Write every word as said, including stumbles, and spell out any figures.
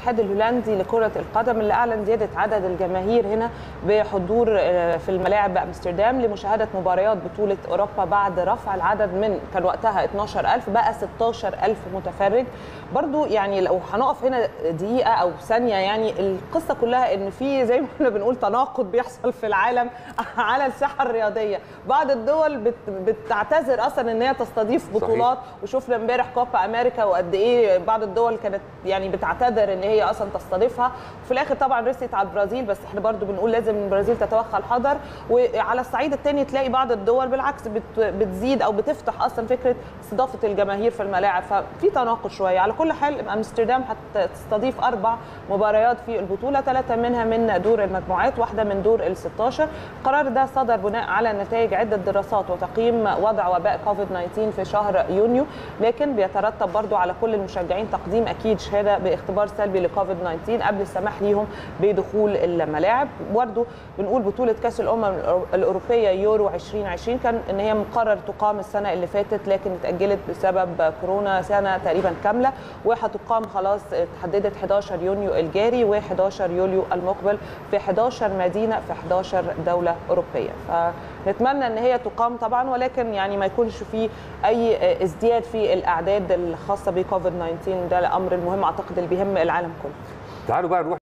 الاتحاد الهولندي لكرة القدم اللي أعلن زيادة عدد الجماهير هنا بحضور في الملاعب بأمستردام لمشاهدة مباريات بطولة أوروبا بعد رفع العدد من كان وقتها اتناشر ألف بقى ستاشر ألف متفرج. برضو يعني لو هنقف هنا دقيقة أو ثانية، يعني القصة كلها إن في زي ما احنا بنقول تناقض بيحصل في العالم على الساحة الرياضية. بعض الدول بت بتعتذر أصلا إن هي تستضيف بطولات، صحيح. وشوفنا امبارح كوبا أمريكا وقد إيه بعض الدول كانت يعني بتعتذر إن هي أصلا تستضيفها، وفي الآخر طبعا رست على البرازيل. بس احنا برضو بنقول لازم البرازيل تتوخى الحذر. وعلى الصعيد الثاني تلاقي بعض الدول بالعكس بت بتزيد أو بتفتح أصلا فكرة استضافة الجماهير في الملاعب، ففي تناقض شوية. على كل حال أمستردام هتستضيف أربع مباريات في البطولة، ثلاثة منها من دور المجموعات، واحدة من دور ال ستاشر. القرار ده صدر بناء على نتائج عدة دراسات وتقييم وضع وباء كوفيد تسعة عشر في شهر يونيو، لكن بيترتب برضو على كل المشجعين تقديم أكيد شهادة باختبار سلبي لكوفيد تسعة عشر قبل السماح ليهم بدخول الملاعب. برضو بنقول بطولة كأس الأمم الأوروبية يورو ألفين وعشرين كان إن هي مقرر تقام السنة اللي فاتت، لكن اتأجلت بسبب كورونا سنة تقريبا كاملة، وهتقام خلاص اتحددت حداشر يونيو الجاري وحداشر يوليو المقبل في حداشر مدينة في حداشر دولة أوروبية. فنتمنى ان هي تقام طبعا، ولكن يعني ما يكونش في اي ازدياد في الاعداد الخاصة بكوفيد تسعة عشر. ده الامر المهم اعتقد اللي بيهم العالم كله. تعالوا بقى نروح